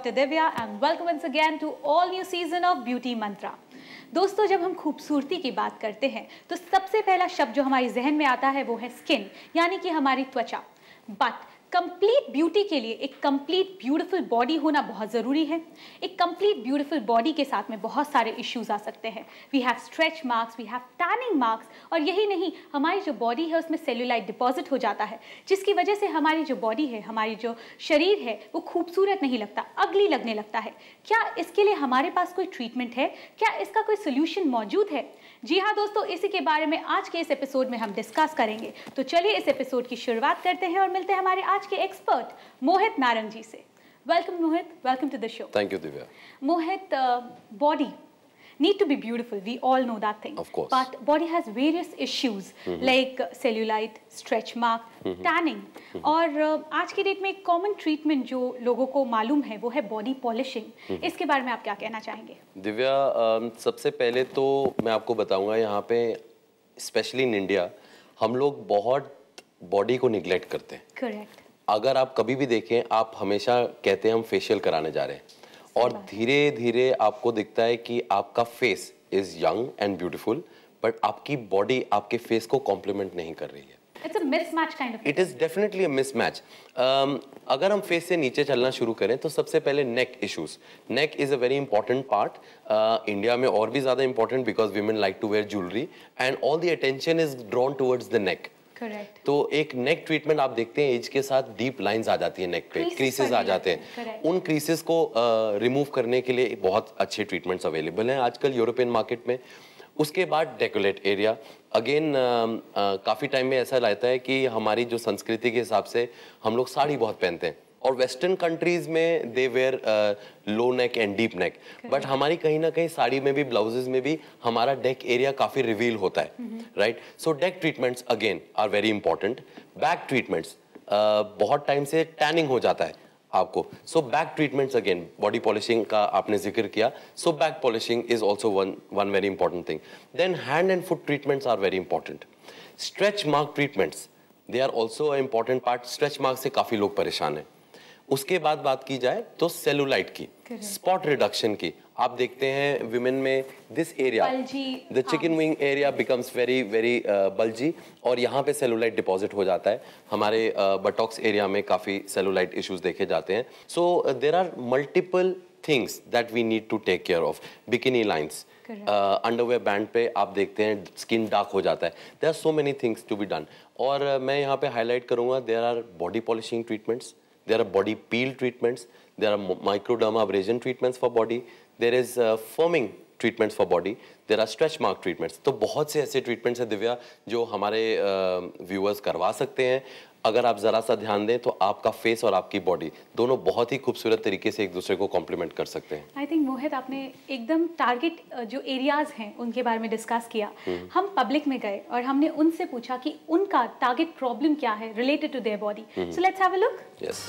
Dr. Divya and welcome once again to all new season of Beauty Mantra. दोस्तों, जब हम खूबसूरती की बात करते हैं तो सबसे पहला शब्द जो हमारे जहन में आता है वो है स्किन, यानी कि हमारी त्वचा। बट कंप्लीट ब्यूटी के लिए एक कंप्लीट ब्यूटीफुल बॉडी होना बहुत ज़रूरी है। एक कंप्लीट ब्यूटीफुल बॉडी के साथ में बहुत सारे इश्यूज आ सकते हैं। We have stretch marks, we have tanning marks, और यही नहीं, हमारी जो बॉडी है उसमें सेल्यूलाइट डिपॉजिट हो जाता है, जिसकी वजह से हमारी जो बॉडी है, हमारी जो शरीर है, वो खूबसूरत नहीं लगता, अगली लगने लगता है। क्या इसके लिए हमारे पास कोई ट्रीटमेंट है? क्या इसका कोई सोल्यूशन मौजूद है? जी हाँ दोस्तों, इसी के बारे में आज के इस एपिसोड में हम डिस्कस करेंगे। तो चलिए इस एपिसोड की शुरुआत करते हैं और मिलते हैं हमारे आज के एक्सपर्ट मोहित नारंग जी से। Welcome Mohit, welcome to the show. Thank you Divya. Mohit, body need to be beautiful, we all know that thing, of course, but body has various issues like cellulite, stretch mark, tanning, और आज की डेट में एक common treatment जो लोगों को मालूम है वो है बॉडी पॉलिशिंग। इसके बारे में आप क्या कहना चाहेंगे? दिव्या, सबसे पहले तो मैं आपको बताऊंगा, यहाँ पे स्पेशली इन इंडिया हम लोग बहुत बॉडी को निग्लेक्ट करते हैं। करेक्ट। अगर आप कभी भी देखें, आप हमेशा कहते हैं हम फेशियल कराने जा रहे हैं, और धीरे धीरे आपको दिखता है कि आपका face is young and beautiful, but आपकी बॉडी आपके फेस को कॉम्प्लीमेंट नहीं कर रही है। It's a mismatch kind of. It is definitely a mismatch. अगर हम फेस से नीचे चलना शुरू करें तो सबसे पहले neck issues. Neck is a very important part, India में और भी ज्यादा important because women like to wear jewellery and all the attention is drawn towards the neck. Correct. तो एक नेक ट्रीटमेंट आप देखते हैं, एज के साथ डीप लाइंस आ जाती है नेक पे, क्रीसेस आ जाते हैं। Correct. उन क्रीसेस को रिमूव करने के लिए बहुत अच्छे ट्रीटमेंट्स अवेलेबल हैं आजकल यूरोपियन मार्केट में। उसके बाद डेकोलेट एरिया, अगेन काफ़ी टाइम में ऐसा रहता है कि हमारी जो संस्कृति के हिसाब से हम लोग साड़ी बहुत पहनते हैं, और वेस्टर्न कंट्रीज में they wear low neck and deep neck, but हमारी कहीं ना कहीं साड़ी में भी, ब्लाउजेज में भी हमारा डेक एरिया काफ़ी रिवील होता है, right? So deck treatments again are very important. Back treatments, बहुत टाइम से टैनिंग हो जाता है आपको, so back treatments again, body polishing का आपने जिक्र किया, so back polishing is also one very important thing. Then hand and foot treatments are very important. Stretch mark treatments, they are also a important part. Stretch mark से काफ़ी लोग परेशान हैं। उसके बाद बात की जाए तो सेलुलाइट की, स्पॉट रिडक्शन की, आप देखते हैं विमेन में this area, the chicken wing area becomes very very bulgy, और यहाँ पे सेलुलाइट डिपॉजिट हो जाता है। हमारे बटॉक्स एरिया में काफ़ी सेलुलाइट इश्यूज देखे जाते हैं। So there are multiple things that we need to take care of. Bikini lines, underwear band पे आप देखते हैं स्किन डार्क हो जाता है। There are so many things to be done, और मैं यहाँ पे हाईलाइट करूँगा, there are body polishing treatments, there are body peel treatments, there are microdermabrasion treatments for body, there is foaming treatments for body, there are stretch mark treatments। तो बहुत से ऐसे treatments हैं दिव्या जो हमारे viewers करवा सकते हैं। अगर आप ज़रा सा ध्यान दें तो आपका फेस और आपकी बॉडी दोनों बहुत ही खूबसूरत तरीके से एक दूसरे को कॉम्प्लीमेंट कर सकते हैं। आई थिंक मोहित, आपने एकदम टारगेट जो एरियाज हैं उनके बारे में डिस्कस किया। हम पब्लिक में गए और हमने उनसे पूछा कि उनका टारगेट प्रॉब्लम क्या है related to their body. So let's have a look. Yes.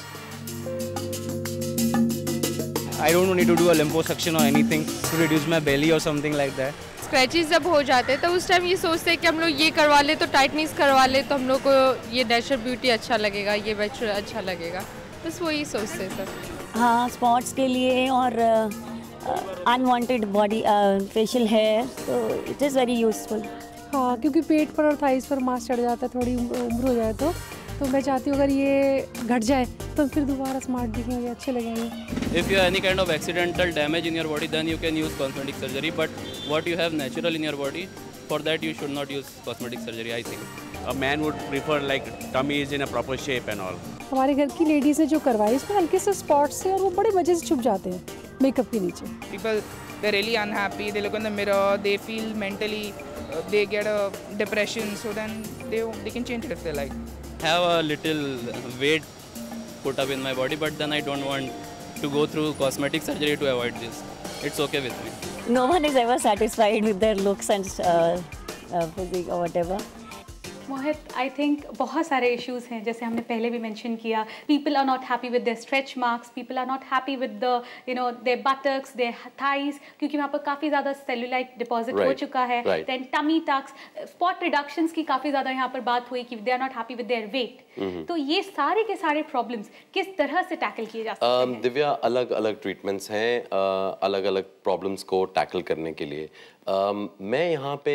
I don't need to do a liposuction or anything to reduce my belly or something like that. Scratches जब हो जाते हैं तो उस टाइम ये सोचते हैं कि हम लोग ये करवा ले, तो टाइटनिंग करवा ले तो हम लोग को ये नेचुरल ब्यूटी अच्छा लगेगा, ये नेचुरल अच्छा लगेगा, बस वही सोचते हैं सब। हाँ, स्पॉट्स के लिए और अनवांटेड बॉडी फेशियल हेयर, तो इट इज़ वेरी यूजफुल। हाँ, क्योंकि पेट पर और थाइस पर मांस चढ़ जाता है, थोड़ी उम्र हो जाए तो मैं चाहती हूँ अगर ये घट जाए तो फिर दोबारा स्मार्ट दिखेंगे, अच्छे लगेंगे। If you have any kind of accidental damage in your body, then you can use cosmetic surgery. But what you have natural in your body, for that you should not use cosmetic surgery, I think. A man would prefer like tummy is in a proper shape and all. हमारे घर की ladies ने जो करवाई इसमें हल्के से spots से और वो बड़े मजे से छुप जाते हैं मेकअप के नीचे। People, they're really unhappy. They look in the mirror. They feel mentally, they get a depression. So then they can change it if they like. Have a little weight put up in my body, but then I don't want to go through cosmetic surgery to avoid this. It's okay with me. No one is ever satisfied with their looks and physique or whatever. Mohit, I think बहुत सारे issues हैं, जैसे हमने पहले भी mention किया, people are not happy with their stretch marks, people are not happy with the their buttocks, their thighs, क्योंकि वहाँ पर काफ़ी ज़्यादा सेल्यूलाइट डिपॉजिट हो चुका है। Then tummy tucks, spot reductions की काफ़ी ज़्यादा यहाँ पर बात हुई कि they are not happy with their weight. तो ये सारे के सारे प्रॉब्लम्स किस तरह से टैकल किए जा सकते हैं? दिव्या, अलग अलग ट्रीटमेंट्स हैं अलग अलग प्रॉब्लम्स को टैकल करने के लिए। मैं यहाँ पे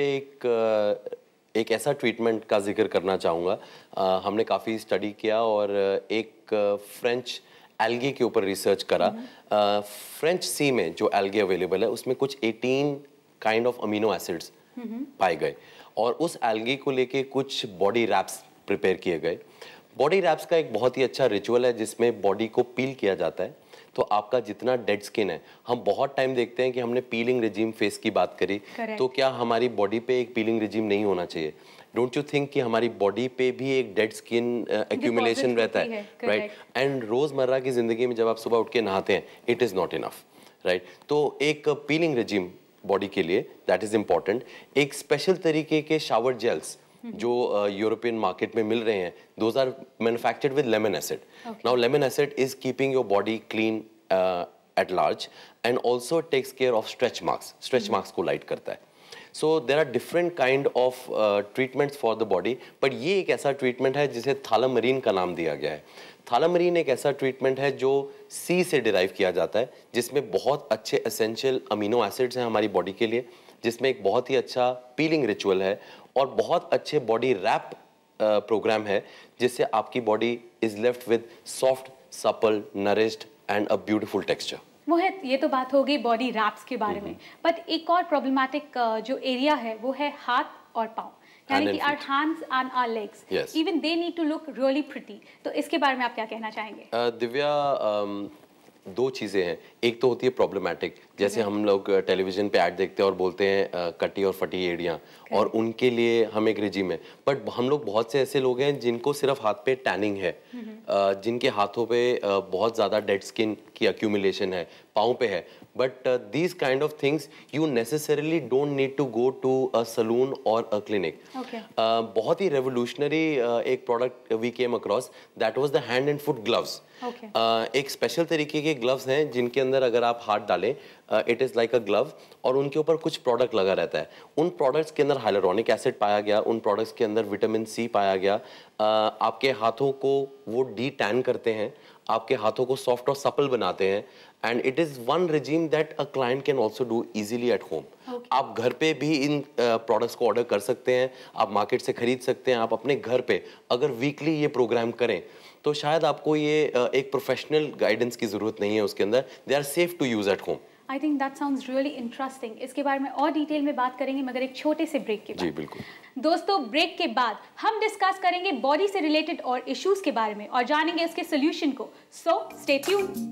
एक ऐसा ट्रीटमेंट का जिक्र करना चाहूँगा। हमने काफ़ी स्टडी किया और एक फ्रेंच एल्गे के ऊपर रिसर्च करा। फ्रेंच सी में जो एल्गे अवेलेबल है उसमें कुछ 18 काइंड ऑफ अमीनो एसिड्स पाए गए और उस एल्गे को लेके कुछ बॉडी रैप्स प्रिपेयर किए गए। बॉडी रैप्स का एक बहुत ही अच्छा रिचुअल है जिसमें बॉडी को पील किया जाता है। तो आपका जितना डेड स्किन है, हम बहुत टाइम देखते हैं कि हमने पीलिंग रिजीम फेस की बात करी, तो क्या हमारी बॉडी पे एक पीलिंग रिजीम नहीं होना चाहिए? डोंट यू थिंक कि हमारी बॉडी पे भी एक डेड स्किन एक्यूमुलेशन रहता है, राइट? एंड रोजमर्रा की जिंदगी में जब आप सुबह उठ के नहाते हैं, it is not enough, right? तो एक पीलिंग रिजीम बॉडी के लिए, दैट इज इंपॉर्टेंट। एक स्पेशल तरीके के शावर जेल्स जो यूरोपियन मार्केट में मिल रहे हैं, those are manufactured with lemon acid. Now lemon acid is keeping your body clean at large and also takes care of stretch marks को light करता है। So there are different kind of treatments for the body, but ये एक ऐसा treatment है जिसे थालामरीन का नाम दिया गया है। थालामरीन एक ऐसा ट्रीटमेंट है जो सी से डिराइव किया जाता है, जिसमें बहुत अच्छे एसेंशियल अमीनो एसिड्स हैं हमारी बॉडी के लिए, जिसमें एक बहुत ही अच्छा पीलिंग रिचुअल है और बहुत अच्छे बॉडी रैप प्रोग्राम है, जिससे आपकी body is left with soft, supple, nourished and a beautiful texture. Mohit, ये तो बात हो गई बॉडी रैप्स के बारे में, बट एक और प्रॉब्लमैटिक जो एरिया है वो है हाथ और पाँव, यानी कि our hands and our legs, even they need to look really pretty. तो इसके बारे में आप क्या कहना चाहेंगे? दिव्या, दो चीज़ें हैं। एक तो होती है प्रॉब्लमेटिक, जैसे हम लोग टेलीविजन पे ऐड देखते हैं और बोलते हैं कटी और फटी एड़ियाँ, और उनके लिए हम एक रिजीम है। बट हम लोग बहुत से ऐसे लोग हैं जिनको सिर्फ हाथ पे टैनिंग है, जिनके हाथों पे बहुत ज़्यादा डेड स्किन की अक्यूमुलेशन है, पाँव पे है। But these kind of things you necessarily don't need to go to a saloon or a clinic. बहुत ही revolutionary एक product we came across, that was the hand and foot gloves. एक special तरीके के ग्लव्स हैं जिनके अंदर अगर आप हाथ डालें, it is like a glove, और उनके ऊपर कुछ प्रोडक्ट लगा रहता है। उन प्रोडक्ट्स के अंदर हाइलुरोनिक एसिड पाया गया, उन प्रोडक्ट्स के अंदर विटामिन सी पाया गया। आपके हाथों को वो डी टैन करते हैं, आपके हाथों को सॉफ्ट और सपल बनाते हैं, and it is one regime that a client can also do easily at home. आप घर पे भी इन प्रोडक्ट्स को ऑर्डर कर सकते हैं, आप मार्केट से खरीद सकते हैं। आप अपने घर पे अगर वीकली ये प्रोग्राम करें तो शायद आपको ये एक प्रोफेशनल गाइडेंस की जरूरत नहीं है उसके अंदर। They are safe to use at home. I think that sounds really interesting. इसके बारे में और डिटेल में बात करेंगे, मगर एक छोटे से ब्रेक के बाद। जी बिल्कुल दोस्तों, ब्रेक के बाद हम डिस्कस करेंगे बॉडी से रिलेटेड और इश्यूज के बारे में और जानेंगे इसके सोल्यूशन को। So stay tuned.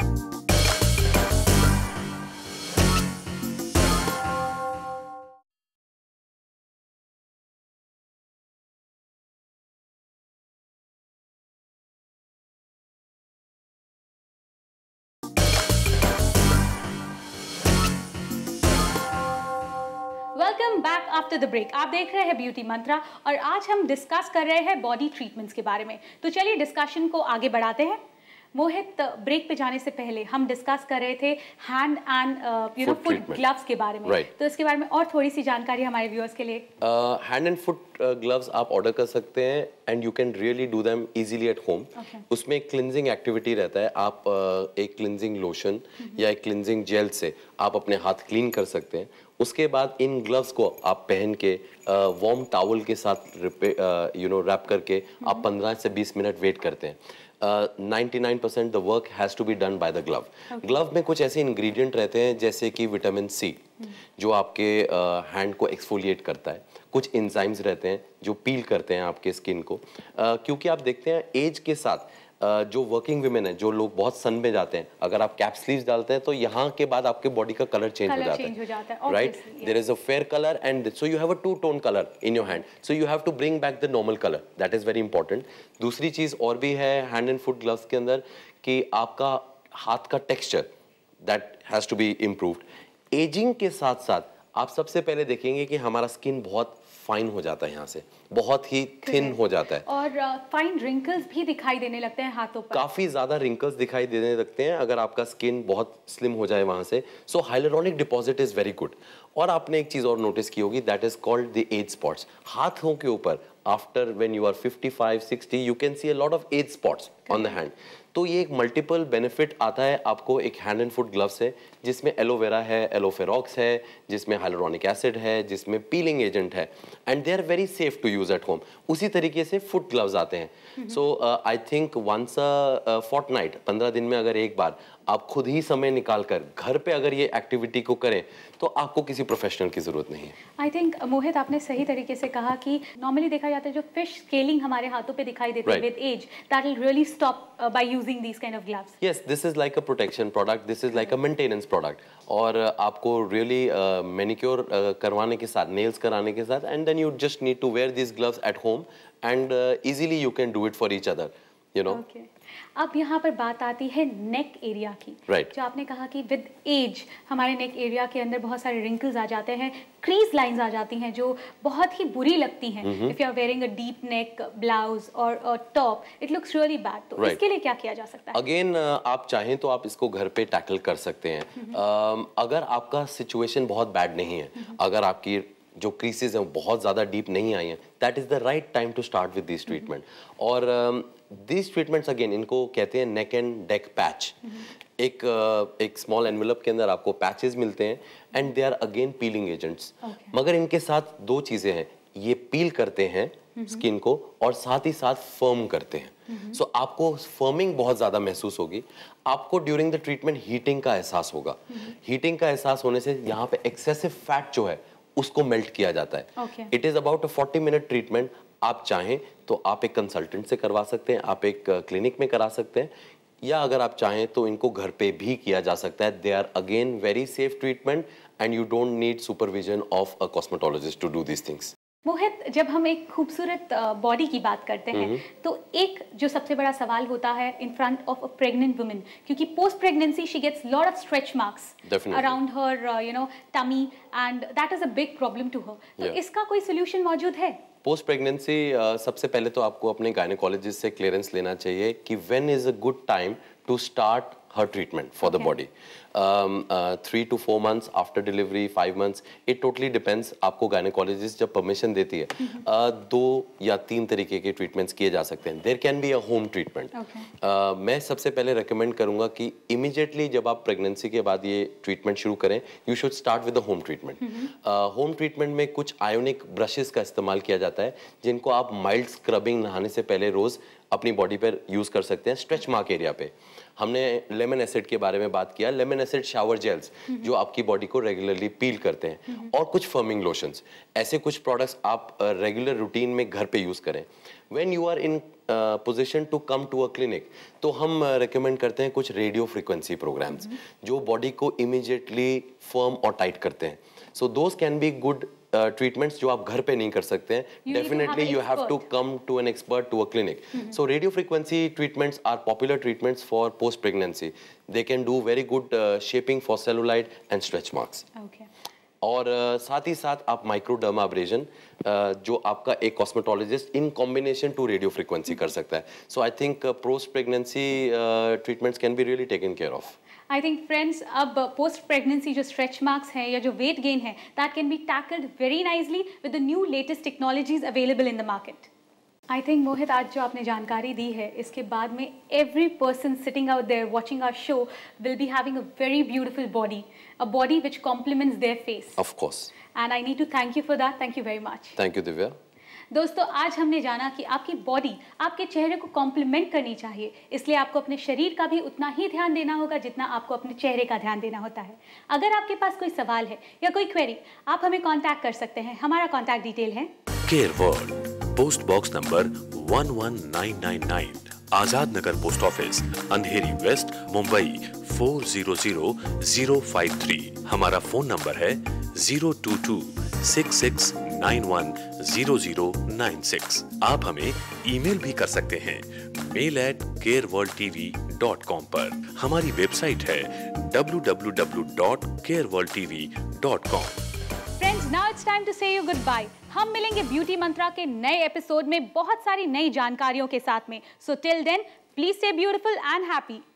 Welcome back after the break. आप देख रहे हैं ब्यूटी मंत्रा और आज हम डिस्कस कर रहे हैं बॉडी ट्रीटमेंट्स के बारे में। तो चलिए डिस्कशन को आगे बढ़ाते हैं। मोहित, ब्रेक पे जाने से पहले हम डिस्कस कर रहे थे हैंड एंड फुट ग्लव्स के बारे में, तो इसके बारे में और थोड़ी सी जानकारी हमारे व्यूअर्स के लिए। हैंड एंड फुट ग्लव्स आप ऑर्डर कर सकते हैं and you can really do them easily at home. उसमें एक क्लिनजिंग एक्टिविटी रहता है। आप एक क्लिनजिंग लोशन या एक क्लिनजिंग जेल से आप अपने हाथ क्लीन कर सकते हैं। उसके बाद इन ग्लव्स को आप पहन के वार्म टॉवल के साथ रैप करके आप 15 से 20 मिनट वेट करते हैं। 99% the work has to be done by the glove. Glove में कुछ ऐसे इंग्रेडिएंट रहते हैं जैसे कि विटामिन सी, जो आपके हैंड को एक्सफोलिएट करता है। कुछ एंजाइम्स रहते हैं जो पील करते हैं आपके स्किन को, क्योंकि आप देखते हैं एज के साथ जो वर्किंग वुमेन है, जो लोग बहुत सन में जाते हैं, अगर आप कैप स्लीव्स डालते हैं तो यहाँ के बाद आपके बॉडी का कलर चेंज हो जाता है, right? There is a fair colour and so you have a two tone colour in your hand, so you have to bring back the normal colour. That is very important. दूसरी चीज और भी है hand and foot gloves के अंदर कि आपका हाथ का texture that has to be improved. Ageing के साथ साथ आप सबसे पहले देखेंगे कि हमारा स्किन बहुत फाइन हो जाता है, यहाँ से बहुत ही थिन हो जाता है और फाइन रिंकल्स भी दिखाई देने लगते हैं हाथों पर, काफी ज्यादा रिंकल्स दिखाई देने लगते हैं अगर आपका स्किन बहुत स्लिम हो जाए वहां से। So hyaluronic deposit is very good. और आपने एक चीज और नोटिस की होगी, that is called the age spots. हाथों के ऊपर after when you are 55-60 you can see a lot of age spots on the hand. तो ये एक मल्टीपल बेनिफिट आता है आपको एक हैंड एंड फुट ग्लव्स है जिसमें एलोवेरा है, एलोफेरॉक्स है, जिसमें हाइलुरोनिक एसिड है, जिसमें पीलिंग एजेंट है, and they are very safe to use at home. उसी तरीके से फुट ग्लव्स आते हैं। So I think once a fortnight, 15 दिन में अगर एक बार आप खुद ही समय निकाल कर घर पे अगर ये एक्टिविटी को करें तो आपको किसी प्रोफेशनल की जरूरत नहीं है। आई थिंक मोहित आपने सही तरीके से कहा कि नॉर्मली देखा जाता है जो फिश स्केलिंग हमारे हाथों पे दिखाई देती है with age, that will really stop by using these kind of gloves. Yes, this is like a protection product, this is like a maintenance product. और आपको रियली मैनिक्योर करवाने के साथ, नेल्स कराने के साथ, and then you just need to wear this gloves at home and easily you can do it for each other, you know. अब यहाँ पर बात आती है नेक एरिया की। जो आपने कहा कि विद एज हमारे नेक एरिया के अंदर बहुत सारे रिंकल्स आ जाते हैं, क्रीज लाइंस आ जाती हैं जो बहुत ही बुरी लगती हैं। If you are wearing a deep neck blouse और top, it looks really bad. तो इसके लिए क्या किया जा सकता है? अगेन आप चाहें तो आप इसको घर पे टैकल कर सकते हैं। अगर आपका सिचुएशन बहुत बैड नहीं है, अगर आपकी जो क्रीसेस हैं बहुत ज़्यादा डीप नहीं आई हैं, that is the right time to start with this treatment. और दिस ट्रीटमेंट्स अगेन इनको कहते हैं नेक एंड डेक पैच। एक स्मॉल एनवेलप के अंदर आपको पैचेस मिलते हैं and they are again peeling agents. मगर इनके साथ दो चीज़ें हैं, ये पील करते हैं स्किन को और साथ ही साथ फर्म करते हैं। सो आपको फर्मिंग बहुत ज़्यादा महसूस होगी। आपको ड्यूरिंग द ट्रीटमेंट हीटिंग का एहसास होगा। हीटिंग का एहसास होने से यहाँ पे एक्सेसिव फैट जो है उसको मेल्ट किया जाता है। It is about a 40 minute treatment. आप चाहें तो आप एक कंसल्टेंट से करवा सकते हैं, आप एक क्लिनिक में करा सकते हैं, या अगर आप चाहें तो इनको घर पे भी किया जा सकता है। They are again very safe treatment and you don't need supervision of a cosmetologist to do these things. Mohit, जब हम एक खूबसूरत बॉडी की बात करते हैं तो एक जो सबसे बड़ा सवाल होता है in front of a pregnant woman, क्योंकि post pregnancy she gets lot of stretch marks around her tummy and that is a big problem to her. तो इसका कोई सोल्यूशन मौजूद है? पोस्ट प्रेगनेंसी सबसे पहले तो आपको अपने गायनेकोलॉजिस्ट से क्लियरेंस लेना चाहिए कि when is a good time to start her treatment for the body. 3 to 4 months after delivery, 5 months, it totally depends. आपको गायनेकोलॉजिस्ट जब परमिशन देती है 2 या 3 तरीके के ट्रीटमेंट्स किए जा सकते हैं। There can be a home treatment. मैं सबसे पहले रेकमेंड करूंगा कि इमीडिएटली जब आप प्रेगनेंसी के बाद ये ट्रीटमेंट शुरू करें, you should start with the home treatment. Home treatment में कुछ आयोनिक ब्रशेस का इस्तेमाल किया जाता है जिनको आप माइल्ड स्क्रबिंग नहाने से पहले रोज अपनी बॉडी पर यूज कर सकते हैं। स्ट्रेच मार्क एरिया पे हमने लेमन एसिड के बारे में बात किया। लेमन एसिड शावर जेल्स जो आपकी बॉडी को रेगुलरली पील करते हैं, और कुछ फर्मिंग लोशंस, ऐसे कुछ प्रोडक्ट्स आप रेगुलर रूटीन में घर पे यूज करें। When you are in position to come to a clinic, तो हम रेकमेंड करते हैं कुछ रेडियो फ्रीक्वेंसी प्रोग्राम्स जो बॉडी को इमीडिएटली फर्म और टाइट करते हैं। So those can be good treatments जो आप घर पे नहीं कर सकते हैं। Definitely you have to come to an expert to a clinic. So radio frequency treatments are popular treatments for post pregnancy. They can do very good shaping for cellulite and stretch marks. और साथ ही साथ आप microdermabrasion जो आपका एक cosmetologist in combination to radio frequency कर सकता है। So I think post pregnancy treatments can be really taken care of. I think friends, अब पोस्ट प्रेगनेंसी जो स्ट्रेच मार्क्स हैं या जो वेट गेन है, that can be tackled very nicely with the new latest technologies available in the market. I think मोहित, आज जो आपने जानकारी दी है, इसके बाद में every person sitting out there watching our show will be having a very beautiful body, a body which compliments their face. Of course, and I need to thank you for that. Thank you very much. Thank you Divya. दोस्तों, आज हमने जाना कि आपकी body आपके चेहरे को complement करनी चाहिए, इसलिए आपको अपने शरीर का भी उतना ही ध्यान देना होगा जितना आपको अपने चेहरे का ध्यान देना होता है। अगर आपके पास कोई सवाल है या कोई क्वेरी, आप हमें कांटेक्ट कर सकते हैं। हमारा कांटेक्ट डिटेल है care world, post box number 11999, Azad Nagar post office, Andheri west, Mumbai 400053। हमारा फोन नंबर है 02266910096। आप हमें ईमेल भी कर सकते हैं mail@careworldtv.com पर। हमारी वेबसाइट है www.careworldtv.com। Now it's time to say you good bye. हम मिलेंगे ब्यूटी मंत्रा के नए एपिसोड में बहुत सारी नई जानकारियों के साथ में। So till then please stay beautiful and happy.